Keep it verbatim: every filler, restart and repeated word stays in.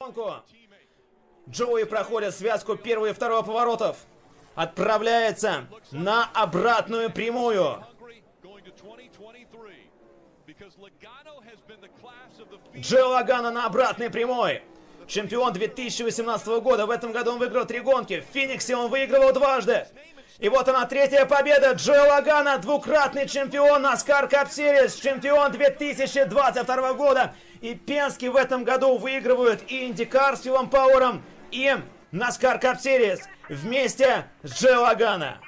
Джоуи проходит связку первого и второго поворотов. Отправляется на обратную прямую. Джо Лагано на обратной прямой. Чемпион две тысячи восемнадцатого года. В этом году он выиграл три гонки. В Фениксе он выигрывал дважды. И вот она, третья победа. Джо Лагано, двукратный чемпион NASCAR Cup Series. Чемпион две тысячи двадцать второго года. И Пенски в этом году выигрывают и IndyCar с Филом Пауэром, и NASCAR Cup Series вместе с Джо Лагано.